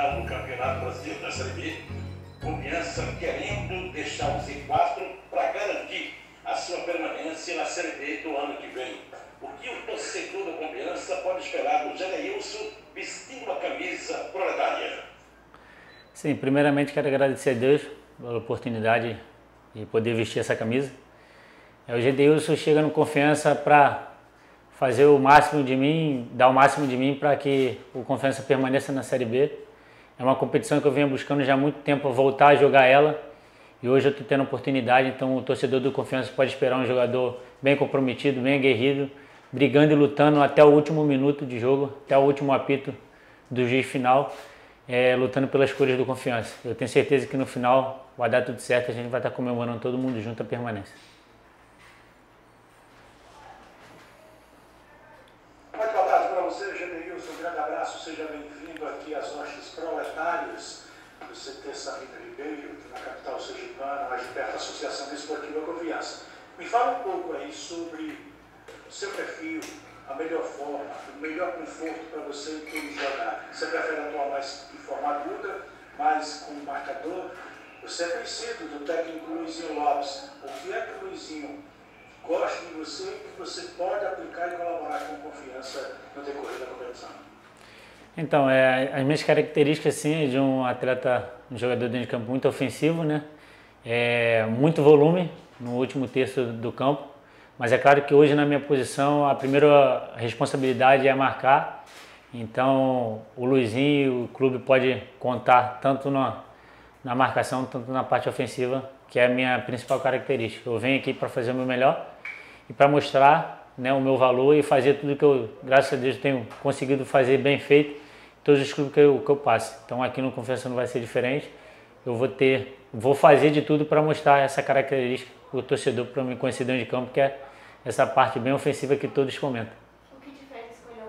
final do Campeonato Brasileiro da Série B, Confiança querendo deixar o Z4 para garantir a sua permanência na Série B do ano que vem. O que o torcedor do Confiança pode esperar do Gedeilson vestindo a camisa proletária? Sim, primeiramente quero agradecer a Deus pela oportunidade de poder vestir essa camisa. O Gedeilson chega no Confiança para fazer o máximo de mim, dar o máximo de mim para que o Confiança permaneça na Série B. É uma competição que eu venho buscando já há muito tempo voltar a jogar ela e hoje eu estou tendo a oportunidade, então o torcedor do Confiança pode esperar um jogador bem comprometido, bem aguerrido, brigando e lutando até o último minuto de jogo, até o último apito do juiz final, lutando pelas cores do Confiança. Eu tenho certeza que no final vai dar tudo certo, a gente vai estar comemorando todo mundo junto a permanência. Muito boa tarde para você, Gedeilson. Um grande abraço, seja bem-vindo aqui às hostes proletárias do CT Sabino Ribeiro, na capital sergipana, mais de perto da Associação Desportiva Confiança. Me fala um pouco aí sobre o seu perfil, a melhor forma, o melhor conforto para você em todo jogar. Você prefere atuar mais de forma aguda, mais como marcador? Você é conhecido do técnico Luizinho Lopes. O que é que o Luizinho gosta de você e que você pode aplicar e colaborar com confiança no decorrer da competição? Então, as minhas características sim, de um atleta, um jogador dentro de campo muito ofensivo, né? Muito volume no último terço do campo, mas é claro que hoje na minha posição a primeira responsabilidade é marcar, então o Luizinho e o clube pode contar tanto na marcação, tanto na parte ofensiva, que é a minha principal característica. Eu venho aqui para fazer o meu melhor e para mostrar, né, o meu valor e fazer tudo que eu, graças a Deus, tenho conseguido fazer bem feito em todos os clubes que eu passo. Então aqui no Confiança não vai ser diferente. Eu vou fazer de tudo para mostrar essa característica para o torcedor, para me conhecer dentro de campo, que é essa parte bem ofensiva que todos comentam. O que te fez escolher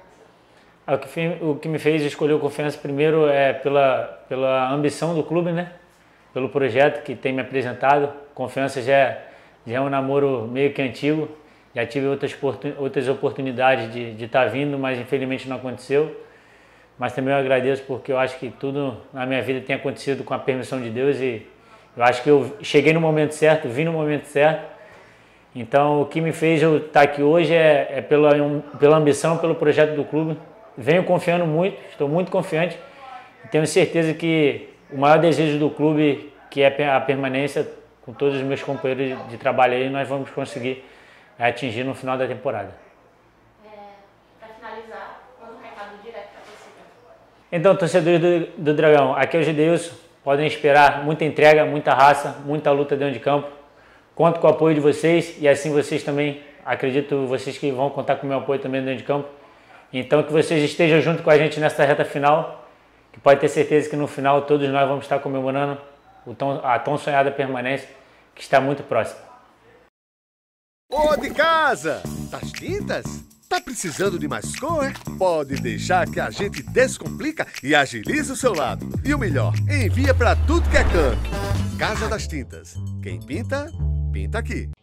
o Confiança? O que me fez escolher o Confiança primeiro é pela ambição do clube, né? Pelo projeto que tem me apresentado. Confiança já é um namoro meio que antigo. Já tive outras oportunidades de estar vindo, mas infelizmente não aconteceu. Mas também eu agradeço porque eu acho que tudo na minha vida tem acontecido com a permissão de Deus e eu acho que eu cheguei no momento certo, vim no momento certo. Então o que me fez eu estar aqui hoje é pela ambição, pelo projeto do clube. Venho confiando muito, estou muito confiante e tenho certeza que o maior desejo do clube, que é a permanência, com todos os meus companheiros de trabalho aí, nós vamos conseguir atingir no final da temporada. Para finalizar, manda um recado direto para a torcida. Então, torcedores do Dragão, aqui é o Gedeilson, podem esperar muita entrega, muita raça, muita luta dentro de campo. Conto com o apoio de vocês e assim vocês também, acredito vocês que vão contar com o meu apoio também dentro de campo. Então que vocês estejam junto com a gente nessa reta final, que pode ter certeza que no final todos nós vamos estar comemorando a tão sonhada permanência que está muito próxima. Ô de casa, das tintas? Tá precisando de mais cor, é? Pode deixar que a gente descomplica e agiliza o seu lado. E o melhor, envia para tudo que é canto. Casa das Tintas. Quem pinta, pinta aqui.